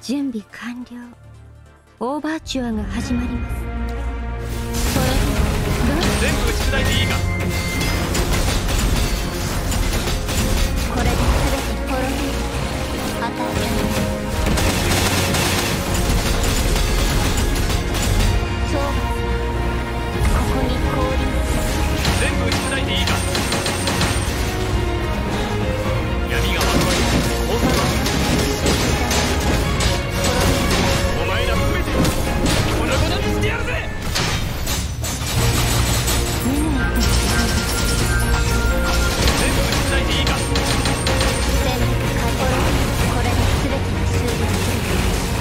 準備完了。オーバーチュアが始まります。 全部出題でいいが。 これで全て滅びる。与える。そうだ。ここに降臨。 全部出題でいいが。闇が惑わい放送だ。お前ら全て粉々にしてやるぜ。全部出題でいいが。 全部これで全てが終了する。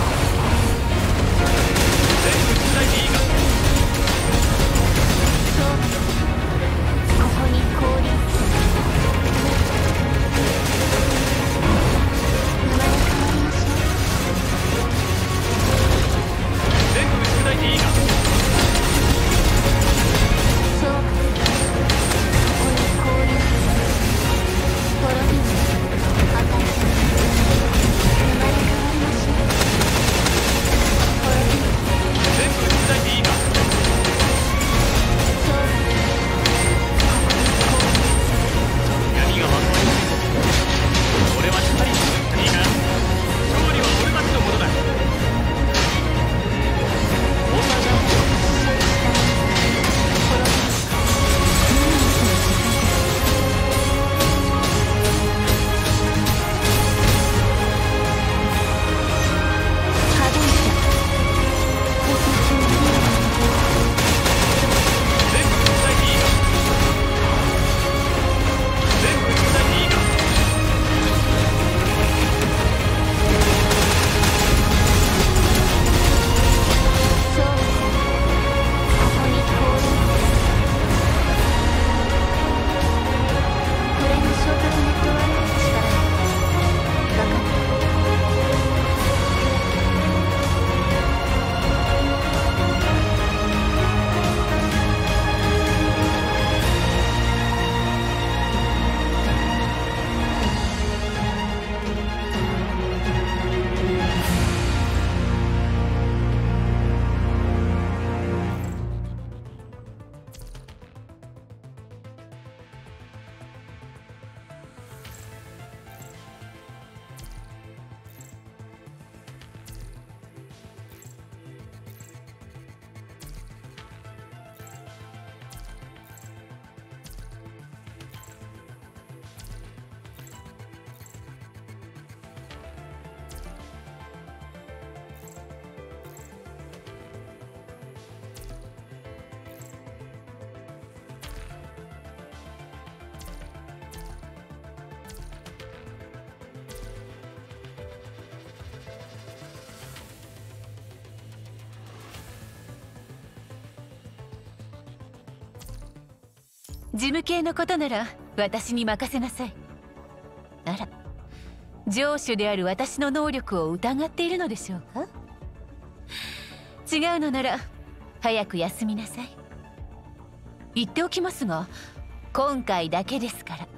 全部出題でいいが。 そうだ。ここに降臨。生まれ変わりましょう。 全部出題でいいが。 そうだ。ここに降臨。滅びる。与える。生まれ変わりましょう。滅びる。 全部出題でいいが。 そうだ。ここに降臨。 闇が惑わい俺は光にする。いいか、勝利は俺たちのものだ。放送だ。全部出題でいいが。全部出題でいいが。 そうだ。ここに降臨。これが昇格の問われる力だ。分かった。 事務系のことなら私に任せなさい。あら、上司である私の能力を疑っているのでしょうか。違うのなら早く休みなさい。言っておきますが、今回だけですから。